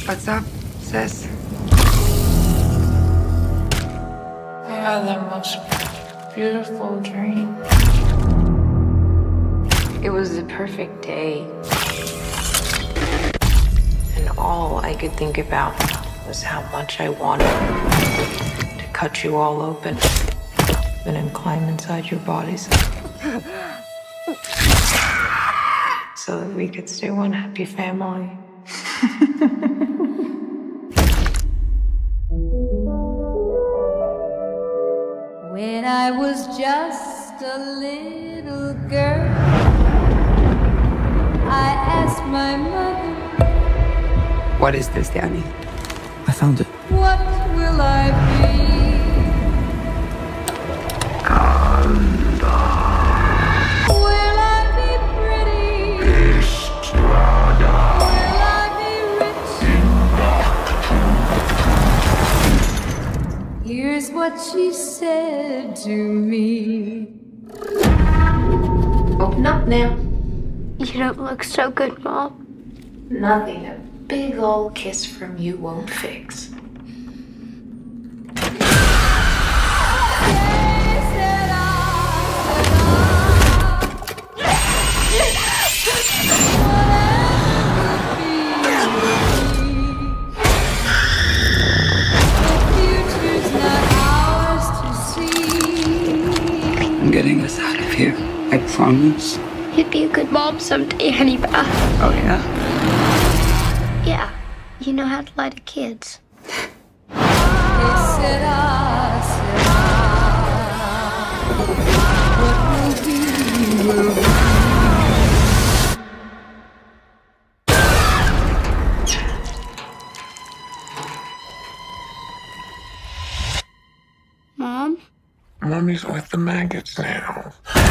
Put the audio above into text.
What's up, sis? I had the most beautiful dream. It was the perfect day. And all I could think about was how much I wanted to cut you all open and then climb inside your bodies so that we could stay one happy family. When I was just a little girl, I asked my mother, What is this, Danny? I found it. what will I be? Will I be pretty? Will I be rich? Here's what she said to me. Open up now. You don't look so good, Mom. Nothing a big old kiss from you won't fix. I'm getting us out of here. I promise. You'd be a good mom someday, Honey Pie. Oh, yeah? Yeah, you know how to lie to kids. Mom? Mommy's with the maggots now.